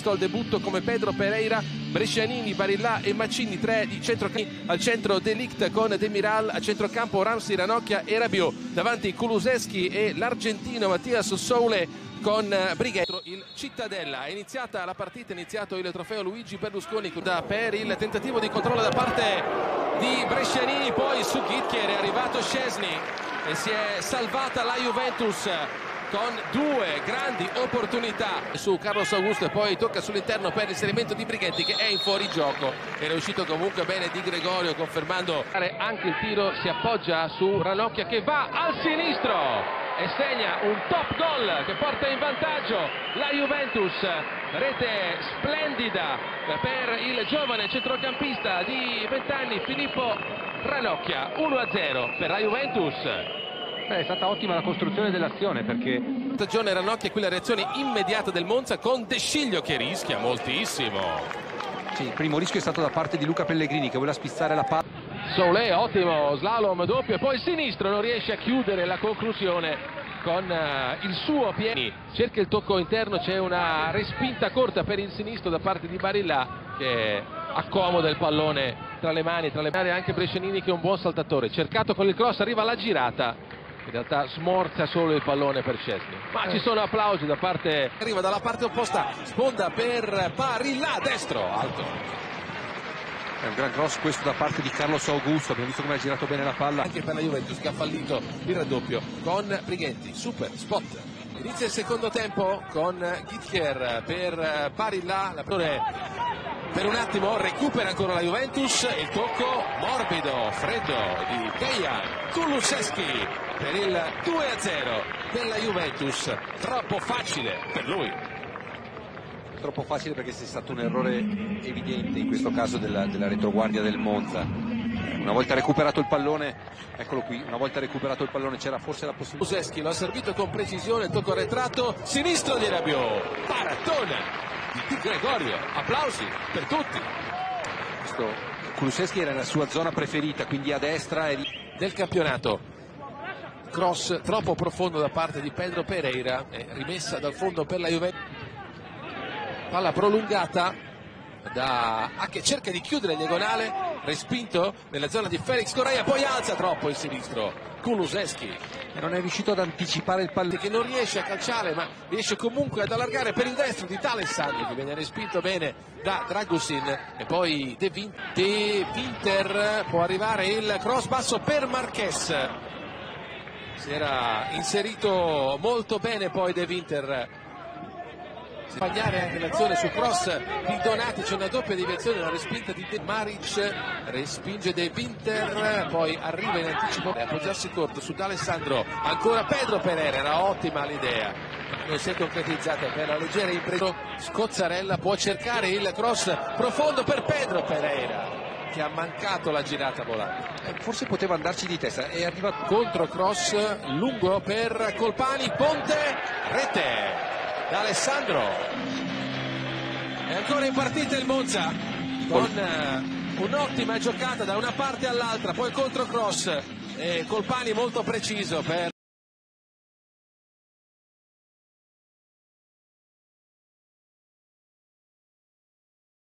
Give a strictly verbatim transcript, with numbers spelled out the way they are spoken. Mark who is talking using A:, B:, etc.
A: presto al debutto come Pedro Pereira, Brescianini, Barillà e Mancini, tre di centrocampo. Al centro De Ligt con Demiral, a centrocampo Ramsey, Ranocchia e Rabiot, davanti Kulusevski e l'argentino Mattias Soule con Brighetti. Il Cittadella, è iniziata la partita, è iniziato il trofeo Luigi Berlusconi per il tentativo di controllo da parte di Brescianini, poi su Gitkier è arrivato Szczesny e si è salvata la Juventus con due grandi opportunità su Carlos Augusto, e poi tocca sull'interno per l'inserimento di Brighetti che è in fuorigioco. Era uscito comunque bene Di Gregorio, confermando anche il tiro. Si appoggia su Ranocchia che va al sinistro e segna un top goal che porta in vantaggio la Juventus. Rete splendida per il giovane centrocampista di venti anni Filippo Ranocchia. Uno a zero per la Juventus.
B: Beh, è stata ottima la costruzione dell'azione, perché
A: stagione Ranocchia, qui la reazione immediata del Monza con De Sciglio che rischia moltissimo.
B: Sì, il primo rischio è stato da parte di Luca Pellegrini che voleva spizzare la palla.
A: Soule, ottimo slalom doppio, e poi il sinistro non riesce a chiudere la conclusione con uh, il suo piede. Cerca il tocco interno, c'è una respinta corta per il sinistro da parte di Barillà che accomoda il pallone tra le mani, tra le mani anche Brescianini che è un buon saltatore. Cercato con il cross, arriva la girata. In realtà smorza solo il pallone per Szczesny, ma eh. ci sono applausi da parte, arriva dalla parte opposta, sponda per Barillà, destro, alto.
B: È un gran cross questo da parte di Carlos Augusto, abbiamo visto come ha girato bene la palla.
A: Anche per la Juventus che ha fallito il raddoppio con Brighetti, super spot. Inizia il secondo tempo con Gitkier per Barillà, la per un attimo recupera ancora la Juventus, il tocco morbido, freddo di Dejan Kulusevski per il due a zero della Juventus. Troppo facile per lui.
B: Troppo facile perché c'è stato un errore evidente in questo caso della, della retroguardia del Monza. Una volta recuperato il pallone, eccolo qui, una volta recuperato il pallone c'era forse la possibilità.
A: Kulusevski lo ha servito con precisione, il tocco arretrato, sinistro di Rabiot, paratona di Gregorio, applausi per tutti.
B: Questo Kulusevski era nella sua zona preferita, quindi a destra e...
A: del campionato. Cross troppo profondo da parte di Pedro Pereira, è rimessa dal fondo per la Juventus. Palla prolungata da A che cerca di chiudere il diagonale, respinto nella zona di Felix Correia, poi alza troppo il sinistro Kulusevski
B: e non è riuscito ad anticipare il pallone,
A: che non riesce a calciare ma riesce comunque ad allargare per il destro di D'Alessandro che viene respinto bene da Dragusin, e poi De, Vin De Winter, può arrivare il cross basso per Marquez. Si era inserito molto bene poi De Winter, sbagliare anche l'azione su cross di Donati, c'è una doppia deviazione, una respinta di De Maric, respinge De Winter, poi arriva in anticipo a appoggiarsi corto su D'Alessandro, ancora Pedro Pereira, era ottima l'idea, non si è concretizzata per la leggera impresa. Scozzarella può cercare il cross profondo per Pedro Pereira che ha mancato la girata volante,
B: eh, forse poteva andarci di testa e arriva
A: contro cross lungo per Colpani, Ponte, rete D'Alessandro. È ancora in partita il Monza con uh, un'ottima giocata da una parte all'altra, poi controcross e Colpani molto preciso per